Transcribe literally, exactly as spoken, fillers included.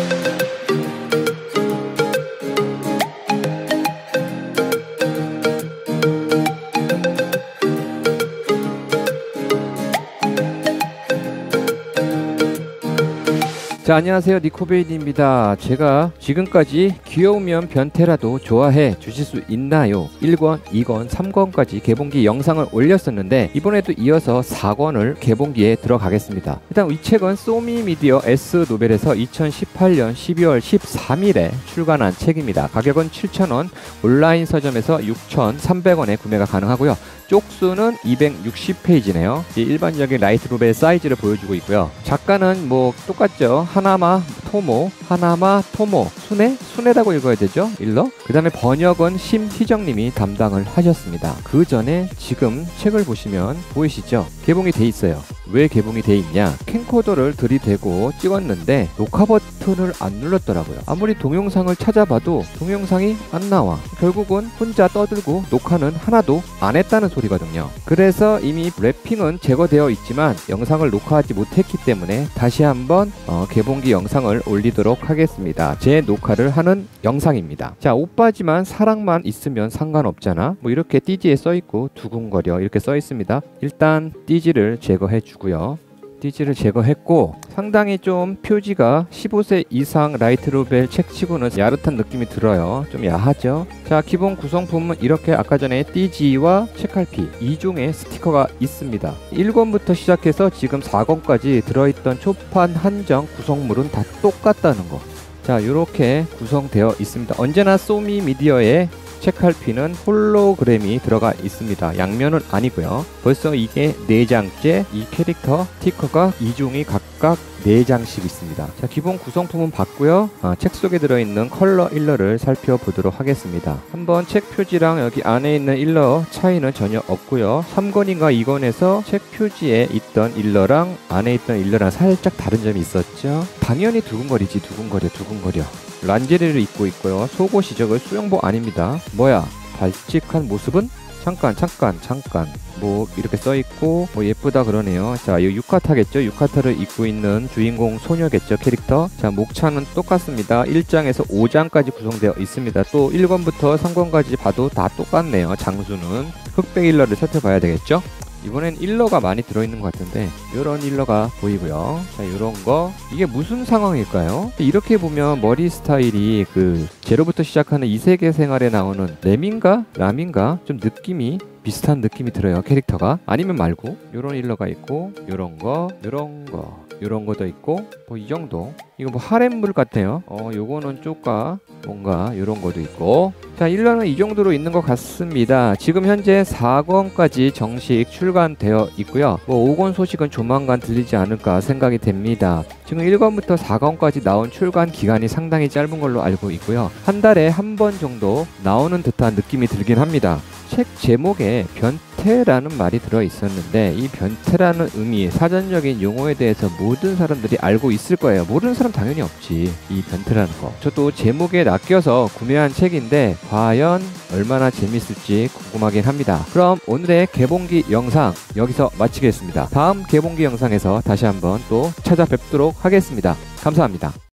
자, 안녕하세요. 니코베이디입니다. 제가 지금까지 귀여우면 변태라도 좋아해 주실 수 있나요? 일 권, 이 권, 삼 권까지 개봉기 영상을 올렸었는데 이번에도 이어서 사 권을 개봉기에 들어가겠습니다. 일단 이 책은 소미미디어 S노벨에서 이천십팔 년 십이월 십삼일에 출간한 책입니다. 가격은 칠천 원, 온라인 서점에서 육천삼백 원에 구매가 가능하고요. 쪽수는 이백육십 페이지네요. 일반적인 라이트 노벨 사이즈를 보여주고 있고요. 작가는 뭐 똑같죠. 하나마 토모, 하나마 토모, 순애? 순애라고 읽어야 되죠? 일러? 그 다음에 번역은 심희정님이 담당을 하셨습니다. 그 전에 지금 책을 보시면 보이시죠? 개봉이 돼 있어요. 왜 개봉이 돼 있냐? 캠코더를 들이대고 찍었는데 녹화 버튼을 안 눌렀더라고요. 아무리 동영상을 찾아봐도 동영상이 안 나와. 결국은 혼자 떠들고 녹화는 하나도 안 했다는 소리거든요. 그래서 이미 랩핑은 제거되어 있지만 영상을 녹화하지 못했기 때문에 다시 한번 어, 개봉기 영상을 올리도록 하겠습니다. 제 녹화를 하는 영상입니다. 자, 오빠지만 사랑만 있으면 상관없잖아. 뭐 이렇게 띠지에 써있고 두근거려 이렇게 써있습니다. 일단 띠지를 제거해 주고요. 띠지를 제거했고 상당히 좀 표지가 십오 세 이상 라이트 노벨 책치고는 야릇한 느낌이 들어요. 좀 야하죠. 자, 기본 구성품은 이렇게 아까 전에 띠지와 책갈피 이 종의 스티커가 있습니다. 일 권부터 시작해서 지금 사 권까지 들어있던 초판 한정 구성물은 다 똑같다는 거. 자, 이렇게 구성되어 있습니다. 언제나 소미 미디어의 책갈피는 홀로그램이 들어가 있습니다. 양면은 아니고요. 벌써 이게 네 장째 이 캐릭터 스티커가 이 종이 각각 네 장씩 있습니다. 자, 기본 구성품은 봤고요. 아, 책 속에 들어있는 컬러 일러를 살펴보도록 하겠습니다. 한번 책 표지랑 여기 안에 있는 일러 차이는 전혀 없고요. 삼 권인가 이 권에서 책 표지에 있던 일러랑 안에 있던 일러랑 살짝 다른 점이 있었죠. 당연히 두근거리지. 두근거려 두근거려. 란제리를 입고 있고요. 속옷이 저거 수영복 아닙니다. 뭐야, 발칙한 모습은? 잠깐 잠깐 잠깐 뭐 이렇게 써있고 뭐 예쁘다 그러네요. 자, 이 유카타겠죠. 유카타를 입고 있는 주인공 소녀겠죠, 캐릭터. 자, 목차는 똑같습니다. 일 장에서 오 장까지 구성되어 있습니다. 또 일 권부터 삼 권까지 봐도 다 똑같네요. 장수는 흑백 일러를 살펴봐야 되겠죠. 이번엔 일러가 많이 들어있는 것 같은데 이런 일러가 보이고요. 자, 이런 거 이게 무슨 상황일까요? 이렇게 보면 머리 스타일이 그 제로부터 시작하는 이세계 생활에 나오는 램인가? 람인가? 좀 느낌이 비슷한 느낌이 들어요, 캐릭터가. 아니면 말고 이런 일러가 있고 이런 거 이런 거 이런 것도 있고 뭐 이 정도. 이거 뭐 하렘물 같아요. 어, 요거는 쪼까 뭔가 이런 것도 있고. 자, 일러는 이 정도로 있는 것 같습니다. 지금 현재 사 권까지 정식 출간되어 있고요. 뭐 오 권 소식은 조만간 들리지 않을까 생각이 됩니다. 지금 일 권부터 사 권까지 나온 출간 기간이 상당히 짧은 걸로 알고 있고요. 한 달에 한 번 정도 나오는 듯한 느낌이 들긴 합니다. 책 제목에 변태라는 말이 들어있었는데 이 변태라는 의미, 사전적인 용어에 대해서 모든 사람들이 알고 있을 거예요. 모르는 사람 당연히 없지, 이 변태라는 거. 저도 제목에 낚여서 구매한 책인데 과연 얼마나 재밌을지 궁금하긴 합니다. 그럼 오늘의 개봉기 영상 여기서 마치겠습니다. 다음 개봉기 영상에서 다시 한번 또 찾아뵙도록 하겠습니다. 감사합니다.